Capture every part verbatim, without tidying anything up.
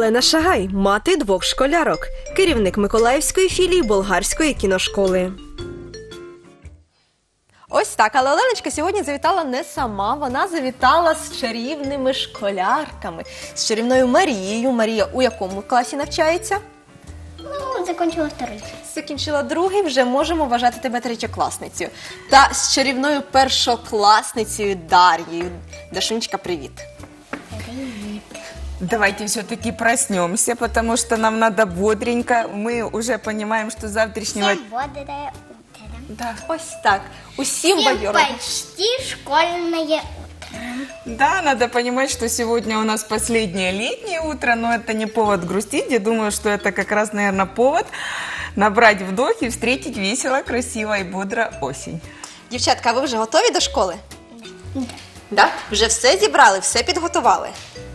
Олена Шагай – мати двох школярок, керівник Миколаївської філії болгарської кіношколи. Ось так, але Оленочка сьогодні завітала не сама, вона завітала з чарівними школярками, з чарівною Марією. Марія у якому класі навчається? Ну, закінчила вторий. Закінчила другий, вже можемо вважати тебе третьокласницею. Та з чарівною першокласницею Дар'єю. Дашунечка, привіт. Привіт. Давайте все-таки проснемся, потому что нам надо бодренько. Мы уже понимаем, что завтрашнего... Всем бодрое утро. Да, ось так. Усім Всем бадьорого. почти школьное утро. Да, надо понимать, что сегодня у нас последнее летнее утро, но это не повод грустить. Я думаю, что это как раз, наверное, повод набрать вдох и встретить весело, красиво и бодро осень. Дівчатка, а ви вже готові до школи? Да. Да? Вже все зібрали, все підготували?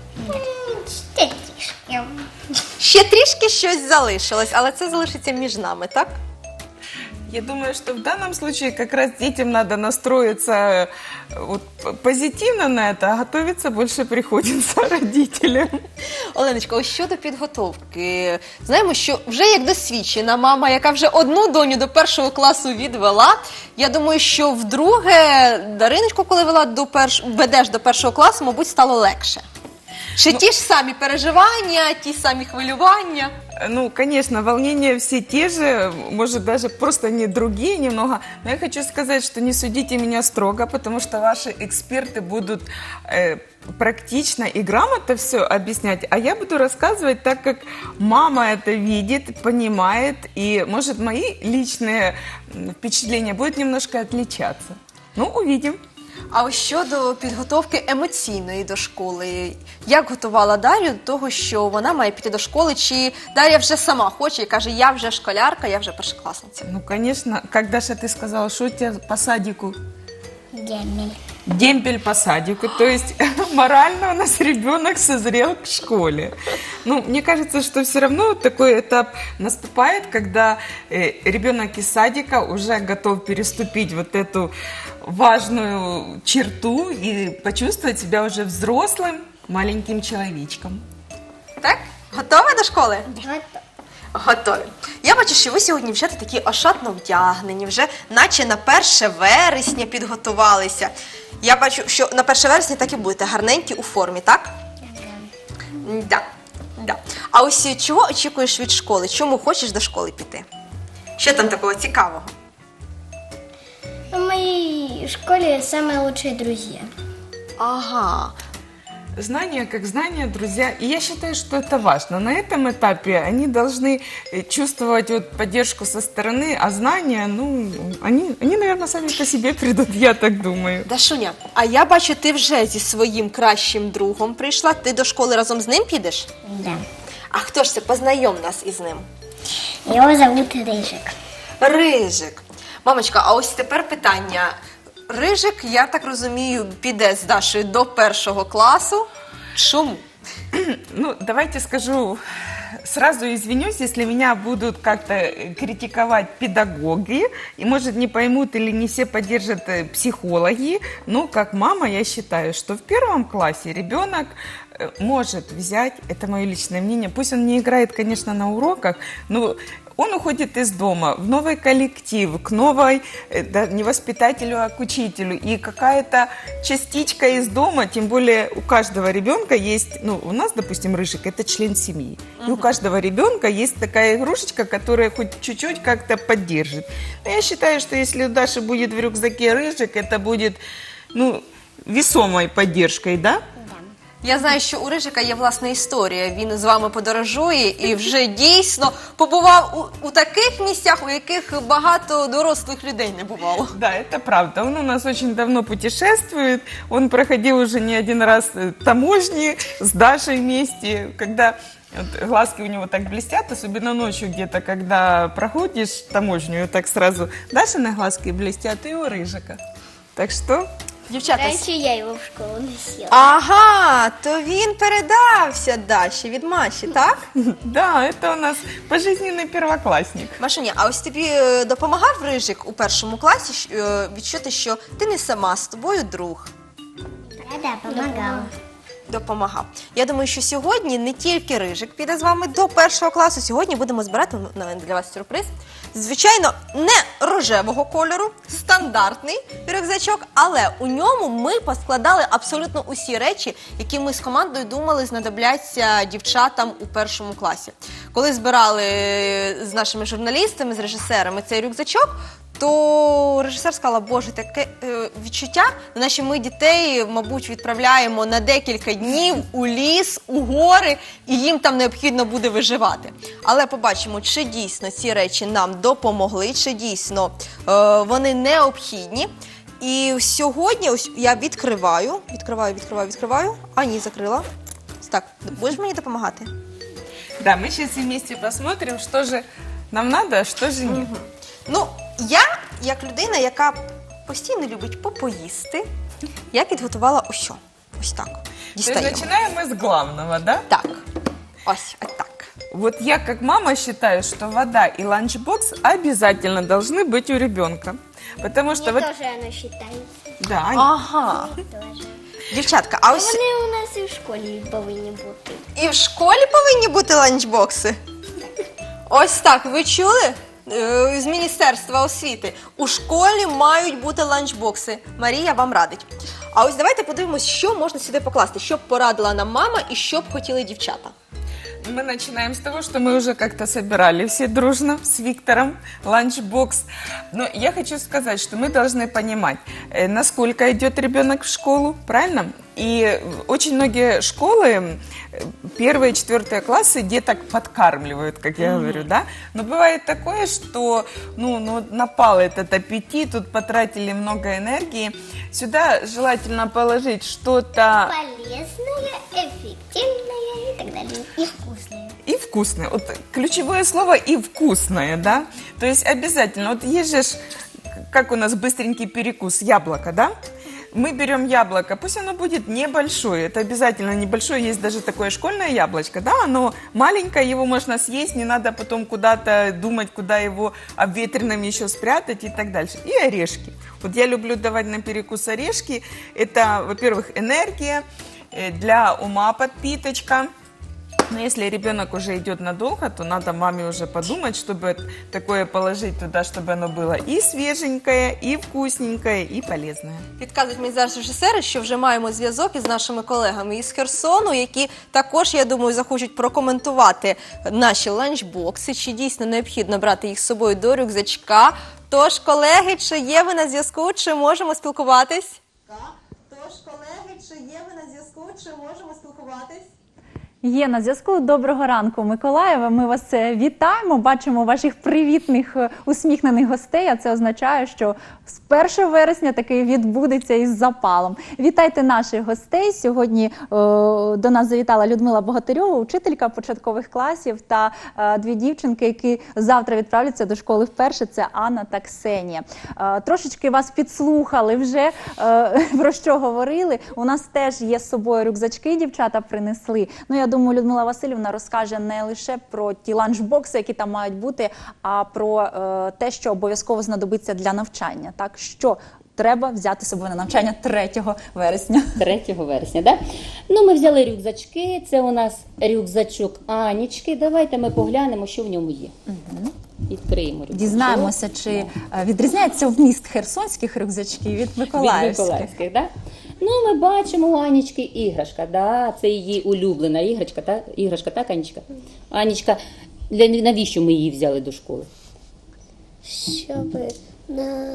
Ще трішки. Ще трішки щось залишилось, але це залишиться між нами, так? Я думаю, что в данном случае как раз детям надо настроиться вот, позитивно на это, а готовиться больше приходится родителям. Оленочка, ось щодо підготовки. Знаємо, що вже як досвідчена мама, яка вже одну доню до першого класу відвела, я думаю, що вдруге Дариночку, коли вела до перш... ведеш до першого класу, мабуть, стало легше. Чи Ну, ті ж самі переживання, ті самі хвилювання? Ну, конечно, волнения все те же, может, даже просто не другие немного. Но я хочу сказать, что не судите меня строго, потому что ваши эксперты будут э, практично и грамотно все объяснять. А я буду рассказывать так, как мама это видит, понимает. И, может, мои личные впечатления будут немножко отличаться. Ну, увидим. А ось щодо підготовки емоційної до школи, як готувала Дар'ю до того, що вона має піти до школи, чи Дар'я вже сама хоче і каже, я вже школярка, я вже першокласниця? Ну, конечно. Как, Даша, ты сказала, что у тебя по садику? Демель. Демпель по садику, то есть морально у нас ребенок созрел к школе. Ну, мне кажется, что все равно такой этап наступает, когда э, ребенок из садика уже готов переступить вот эту важную черту и почувствовать себя уже взрослым маленьким человечком. Так? Готова до школи? Готово. Готові. Я бачу, що ви сьогодні вже такі ошатно вдягнені, вже наче на перше вересня підготувалися. Я бачу, що на перше вересня так і будете гарненькі у формі, так? Да. Да. А ось чого очікуєш від школи? Чому хочеш до школи піти? Що там такого цікавого? В моей школе самые лучшие друзья. Ага. Знания как знания, друзья. И я считаю, что это важно. На этом этапе они должны э, чувствовать вот поддержку со стороны, а знания, ну, они, они, наверное, сами по себе придут, я так думаю. Дашуня, а я бачу, ти вже зі своїм кращим другом прийшла. Ти до школи разом з ним підеш? Да. А хто ж це? Познайом нас із ним. Его зовут Рыжик. Рижик. Мамочка, а ось тепер питання. Рижик, я так розумію, піде з Дашою до першого класу. Чому? Ну, давайте скажу, сразу извинюсь, если меня будут как-то критиковать педагоги, и, может, не поймут или не все поддержат э, психологи, но как мама я считаю, что в первом классе ребенок э, может взять, это мое личное мнение, пусть он не играет, конечно, на уроках, но он уходит из дома в новый коллектив, к новой, э, да, не воспитателю, а к учителю. И какая-то частичка из дома, тем более у каждого ребенка есть, ну, у нас, допустим, Рыжик, это член семьи. И у каждого ребенка есть такая игрушечка, которая хоть чуть-чуть как-то поддержит. Но я считаю, что если у Даши будет в рюкзаке Рыжик, это будет, ну, весомой поддержкой, да? Я знаю, що у Рижика є власна історія. Він з вами подорожує і вже дійсно побував у, у таких місцях, у яких багато дорослих людей не бувало. Да, это правда. Он у нас очень давно путешествует. Он проходил уже не один раз таможни с Дашей вместе, когда вот глазки у него так блестят, особенно ночью где-то, когда проходишь таможню, так сразу Дашины глазки блестят и у Рыжика. Так что... Дівчата, Раньше я его в школу носила. ага, то він передався Даші від Маші, так? Да, это у нас пожизненный первоклассник. Машуня, а ось тобі е, допомагав Рижик у першому класі е, відчути, що ти не сама, з тобою друг? Да-да, помогала. допомагав. Я думаю, що сьогодні не тільки Рижик піде з вами до першого класу, сьогодні будемо збирати у мене для вас сюрприз. Звичайно, не рожевого кольору, стандартний рюкзачок, але у ньому ми поскладали абсолютно усі речі, які ми з командою думали знадобляться дівчатам у першому класі. Коли збирали з нашими журналістами, з режисерами цей рюкзачок, то режисер сказала, боже, таке е, відчуття, наче ми дітей, мабуть, відправляємо на декілька днів у ліс, у гори, і їм там необхідно буде виживати. Але побачимо, чи дійсно ці речі нам допомогли, чи дійсно е, вони необхідні. І сьогодні ось я відкриваю, відкриваю, відкриваю, відкриваю, а ні, закрила. Так, будеш мені допомагати? Да, мы сейчас вместе посмотрим, что же нам надо, а что же нет. Ну, я, як людина, яка постійно любить попоїсти, я підготувала ось що. Ось так. То есть Дістаємо. начинаем мы с главного, да? Так. Ось, ось так. Вот я как мама считаю, что вода и ланчбокс обязательно должны быть у ребенка. Потому что Мне вот... тоже оно считается. Да, Ань, Ага. Тоже. Дівчатка, а ось Вони у нас і в школі повинні бути. і в школі повинні бути ланчбокси? Ось так, ви чули? Е, З Міністерства освіти. У школі мають бути ланчбокси. Марія вам радить. А ось давайте подивимось, що можна сюди покласти, що б порадила нам мама і що б хотіли дівчата. мы начинаем с того, что мы уже как-то собирали все дружно с Виктором ланчбокс. Но я хочу сказать, что мы должны понимать, э, насколько идет ребенок в школу, правильно? И очень многие школы, э, первые, четвертые классы деток подкармливают, как я говорю, да? Но бывает такое, что ну, ну, напал этот аппетит, тут потратили много энергии. Сюда желательно положить что-то... Полезное, эффективное и так далее. И вкусное. И вкусное. Вот ключевое слово и вкусное, да? То есть обязательно. Вот есть же, ж, как у нас быстренький перекус, яблоко, да? Мы берем яблоко, пусть оно будет небольшое, это обязательно небольшое, есть даже такое школьное яблочко, да, оно маленькое, его можно съесть, не надо потом куда-то думать, куда его обветренным еще спрятать и так дальше. И орешки. Вот я люблю давать на перекус орешки, это, во-первых, энергия, э, для ума подпиточка. Но если ребенок уже идет надолго, то надо маме уже подумать, чтобы такое положить туда, чтобы оно было и свеженькое, и вкусненькое, и полезное. Підказують мені зараз режисери, що вже маємо зв'язок із нашими колегами із Херсону, які також, я думаю, захочуть прокоментувати наші ланчбокси, чи дійсно необхідно брати їх з собою до рюкзачка. Тож, колеги, чи є ви на зв'язку, чи можемо спілкуватись? Так. Тож, колеги, чи є ви на зв'язку, чи можемо спілкуватись? Є на зв'язку. Доброго ранку, Миколаєве. Ми вас е, вітаємо. Бачимо ваших привітних, е, усміхнених гостей. А це означає, що з першого вересня таки відбудеться із запалом. Вітайте наших гостей. Сьогодні е, до нас завітала Людмила Богатирьова, учителька початкових класів, та е, дві дівчинки, які завтра відправляться до школи вперше. Це Анна та Ксенія. Е, трошечки вас підслухали вже, е, про що говорили. У нас теж є з собою рюкзачки, дівчата принесли. Ну, я думаю, Людмила Васильівна розкаже не лише про ті ланчбокси, які там мають бути, а про е, те, що обов'язково знадобиться для навчання. Так, що треба взяти з собою на навчання третього вересня. третього вересня, да? Ну, ми взяли рюкзачки, це у нас рюкзачок Анічки. Давайте ми поглянемо, що в ньому є. Угу. Відкриємо рюкзачок. Дізнаємося, чи е, відрізняється вміст херсонських рюкзачків від Від миколаївських. миколаївських, да? Ну, ми бачимо у Анічки іграшка, да? Це її улюблена іграшка, та? Іграшка, так, Анічка? Анічка, для, навіщо ми її взяли до школи? Щоб на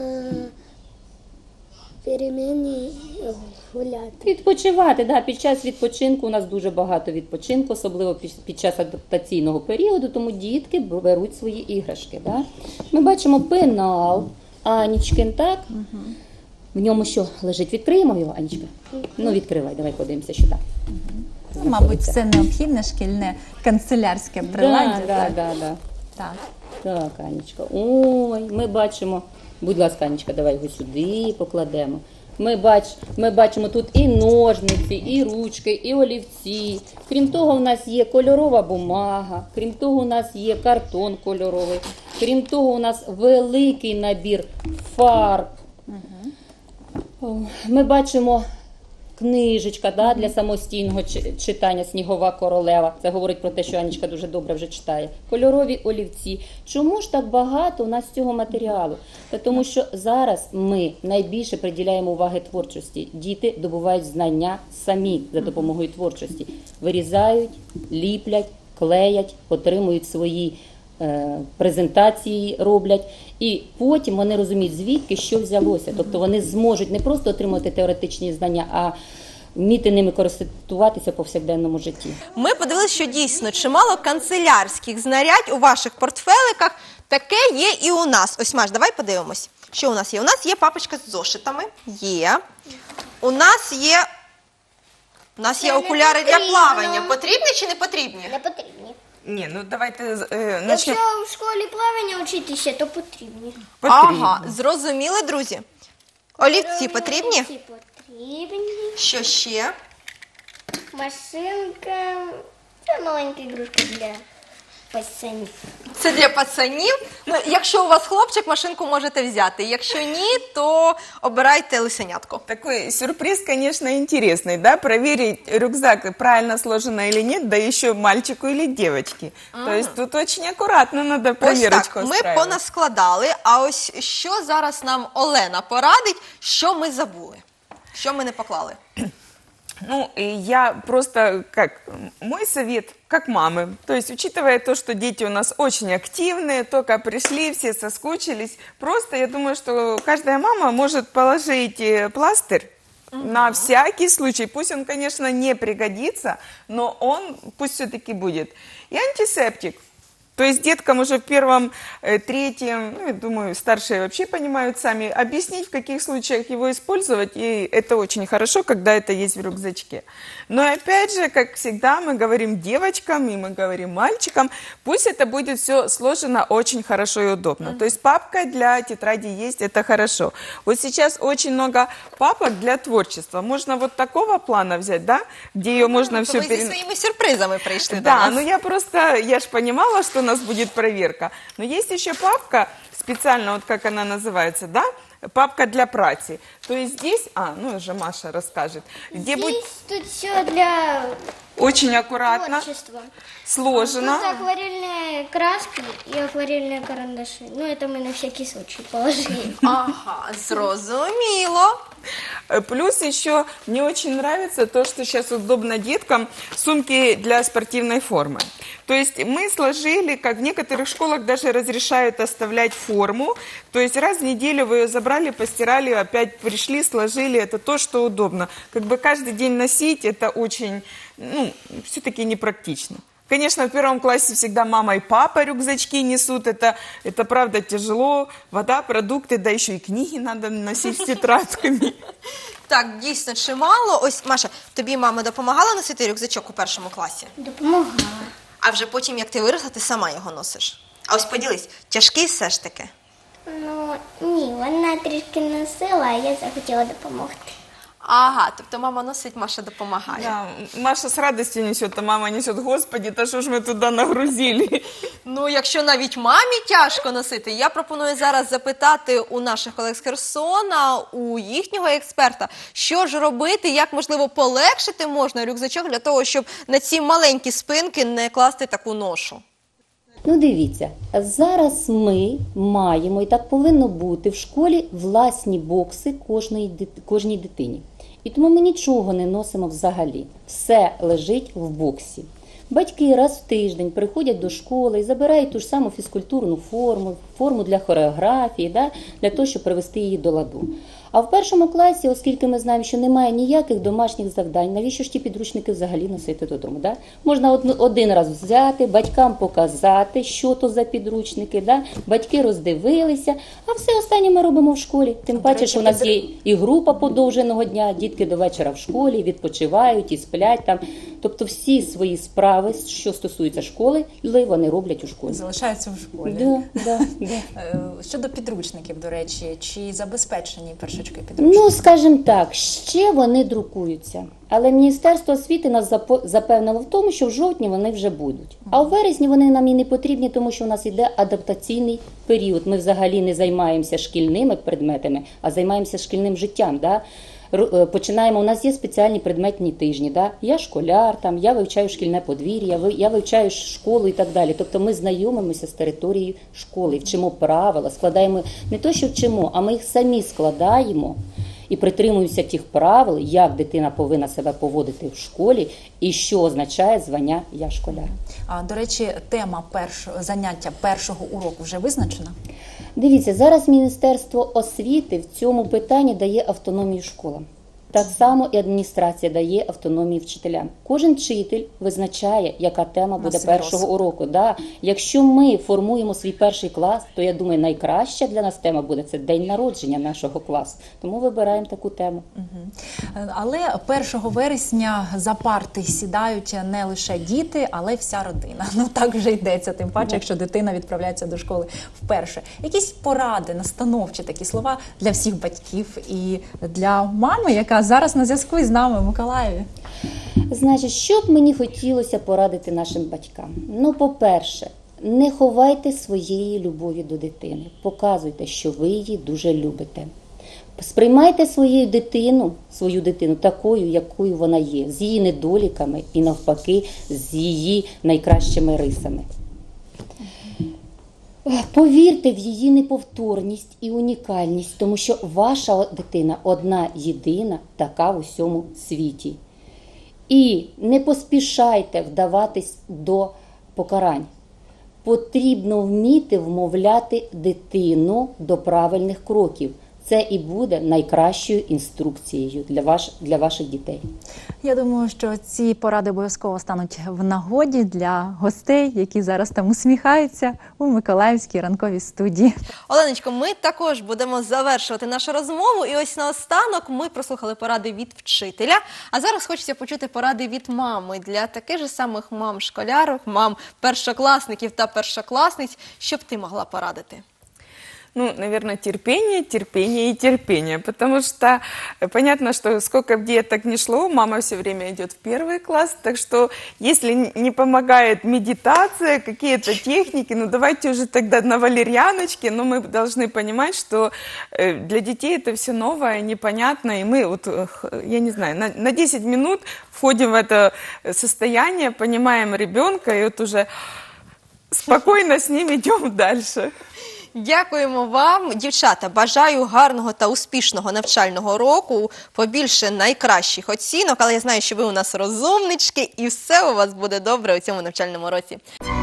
переміні гуляти. Відпочивати, да, під час відпочинку у нас дуже багато відпочинку, особливо під, під час адаптаційного періоду, тому дітки беруть свої іграшки. Да? Ми бачимо пенал Анічкин, так? Угу. В ньому що лежить? Відкриємо його, Анічка? Угу. Ну, відкривай, давай подивимося, що там. Ну, мабуть, все необхідне шкільне канцелярське приладдя. Да, да, так? да, да. Так. Так, Анічка. Ой, ми бачимо, будь ласка, Анічка, давай його сюди покладемо. Ми, бач, ми бачимо тут і ножниці, і ручки, і олівці. Крім того, у нас є кольорова бумага, крім того, у нас є картон кольоровий, крім того, у нас великий набір фарб. Угу. Ми бачимо книжечка, да, для самостійного чи- читання «Снігова королева». Це говорить про те, що Анечка дуже добре вже читає. Кольорові олівці. Чому ж так багато у нас цього матеріалу? Та тому що зараз ми найбільше приділяємо уваги творчості. Діти добувають знання самі за допомогою творчості. Вирізають, ліплять, клеять, отримують свої е, презентації, роблять. І потім вони розуміють, звідки що взялося. Тобто вони зможуть не просто отримати теоретичні знання, а вміти ними користуватися в повсякденному житті. Ми подивилися, що дійсно чимало канцелярських знарядь у ваших портфеликах. Таке є і у нас. Ось, Маш, давай подивимось, що у нас є. У нас є папочка з зошитами. Є. У нас є, у нас є Це не окуляри для потрібно. плавання. Потрібні чи не потрібні? Не потрібні. Не, ну давайте э, Якщо начнем. в школі плавання вчитися, то потрібні. Ага, зрозуміли, друзі. Олівці потрібні? Олівці потрібні. Що ще? Машинка. Це маленька ігрушка для пацанів. Це для пацанів. Ну, якщо у вас хлопчик, машинку можете взяти. Якщо ні, то обирайте лисенятко. Такой сюрприз, конечно, интересный, да, проверить рюкзак правильно сложено или нет, да еще мальчику или девочке. То есть тут очень аккуратно надо Ось проверочку так, ми устраивать. понаскладали, а ось що зараз нам Олена порадить, що ми забули, що ми не поклали. Ну, и я просто, как, мой совет, как мамы, то есть, учитывая то, что дети у нас очень активные, только пришли, все соскучились, просто я думаю, что каждая мама может положить э, пластырь на всякий случай. Пусть он, конечно, не пригодится, но он пусть все-таки будет. И антисептик. То есть деткам уже в первом, э, третьем, ну, я думаю, старшие вообще понимают сами, объяснить, в каких случаях его использовать, и это очень хорошо, когда это есть в рюкзачке. Но опять же, как всегда, мы говорим девочкам, и мы говорим мальчикам, пусть это будет все сложено очень хорошо и удобно. Mm-hmm. То есть папка для тетради есть, это хорошо. Вот сейчас очень много папок для творчества. Можно вот такого плана взять, да, где ее можно все Ви зі своїми сюрпризами прийшли до Да, нас. ну я просто, я ж понимала, что у нас будет проверка. Но есть еще папка, специально, вот как она называется, да, папка для праці. То есть здесь, а, ну уже Маша расскажет, где будет Здесь тут все для очень аккуратно творчества. сложено. Тут акварельные краски и акварельные карандаши. Ну, это мы на всякий случай положили. Ага, зрозуміло. Э, Плюс еще мне очень нравится то, что сейчас удобно деткам, сумки для спортивной формы. То есть мы сложили, как в некоторых школах даже разрешают оставлять форму, то есть раз в неделю вы ее забрали, постирали, опять пришли, сложили, это то, что удобно. Как бы каждый день носить, это очень, ну, все-таки непрактично. Конечно, в первом классе всегда мама и папа рюкзачки несут, это, это правда тяжело, вода, продукты, да еще и книги надо носить с тетрадками. Так, дійсно чимало. Ось, Маша, тобі мама допомагала носити рюкзачок у першому класі? Допомагала. А вже потім, як ти виросла, ти сама його носиш. А ось поділись, тяжкий все ж таки? Ну, ні, вона трішки носила, а я захотіла допомогти. Ага, тобто мама носить, Маша допомагає. Да, Маша с радостью несет, а мама несет, господи, да что ж мы туда нагрузили. Ну, якщо навіть мамі тяжко носити, я пропоную зараз запитати у наших колег з Херсона, у їхнього експерта, що ж робити, як, можливо, полегшити можна рюкзачок для того, щоб на ці маленькі спинки не класти таку ношу. Ну, дивіться, зараз ми маємо, і так повинно бути, в школі власні бокси кожної, дит- кожній дитині. І тому ми нічого не носимо взагалі. Все лежить в боксі. Батьки раз в тиждень приходять до школи і забирають ту ж саму фізкультурну форму, форму для хореографії, да, для того, щоб привести її до ладу. А в першому класі, оскільки ми знаємо, що немає ніяких домашніх завдань, навіщо ж ті підручники взагалі носити додому? Да? Можна од- один раз взяти, батькам показати, що то за підручники, да? Батьки роздивилися, а все останнє ми робимо в школі. Тим паче, що у нас є і група подовженого дня, дітки до вечора в школі, відпочивають і сплять там. Тобто всі свої справи, що стосуються школи, вони роблять у школі. Залишаються в школі. Да, да, да. Е, Щодо підручників, до речі, чи забезпечені першачки підручників? Ну, скажімо так, ще вони друкуються. Але Міністерство освіти нас запо- запевнило в тому, що в жовтні вони вже будуть. А в вересні вони нам і не потрібні, тому що у нас йде адаптаційний період. Ми взагалі не займаємося шкільними предметами, а займаємося шкільним життям. Да? Ру- е, Починаємо, у нас є спеціальні предметні тижні. Да? Я школяр, там, я вивчаю шкільне подвір'я, ви- я вивчаю школу і так далі. Тобто ми знайомимося з територією школи, вчимо правила, складаємо, не то що вчимо, а ми їх самі складаємо і притримуємося тих правил, як дитина повинна себе поводити в школі і що означає звання «я школяр». А, до речі, тема першого заняття першого уроку вже визначена? Дивіться, зараз Міністерство освіти в цьому питанні дає автономію школам. Так само і адміністрація дає автономію вчителям. Кожен вчитель визначає, яка тема буде свій першого розсуд. уроку. Да. Якщо ми формуємо свій перший клас, то я думаю, найкраща для нас тема буде це день народження нашого класу. Тому вибираємо таку тему. Е, Але першого вересня за парти сідають не лише діти, але й вся родина. Ну так вже йдеться, тим паче, якщо дитина відправляється до школи вперше. Якісь поради, настановчі такі слова для всіх батьків і для мами, яка зараз на зв'язку із нами в Миколаєві. Значить, що б мені хотілося порадити нашим батькам? Ну, по-перше, не ховайте своєї любові до дитини. Показуйте, що ви її дуже любите. Сприймайте свою дитину, свою дитину такою, якою вона є, з її недоліками і навпаки, з її найкращими рисами. Повірте в її неповторність і унікальність, тому що ваша дитина одна єдина така в усьому світі. І не поспішайте вдаватись до покарань. Потрібно вміти вмовляти дитину до правильних кроків. Це і буде найкращою інструкцією для, ваш, для ваших дітей. Я думаю, що ці поради обов'язково стануть в нагоді для гостей, які зараз там усміхаються у Миколаївській ранковій студії. Оленочко, ми також будемо завершувати нашу розмову. І ось наостанок ми прослухали поради від вчителя. А зараз хочеться почути поради від мами для таких же самих мам-школярок, мам першокласників та першокласниць. Що б ти могла порадити? Ну, наверное, терпение, терпение и терпение, потому что э, понятно, что сколько бы деток ни шло, мама все время идет в первый класс, так что если н- не помогает медитация, какие-то техники, ну давайте уже тогда на валерьяночке, но мы должны понимать, что э, для детей это все новое, непонятно, и мы вот, э, х- я не знаю, на, на десять минут входим в это состояние, понимаем ребенка, и вот уже спокойно с ним идем дальше. Дякуємо вам, дівчата. Бажаю гарного та успішного навчального року, побільше найкращих оцінок, але я знаю, що ви у нас розумнички і все у вас буде добре у цьому навчальному році.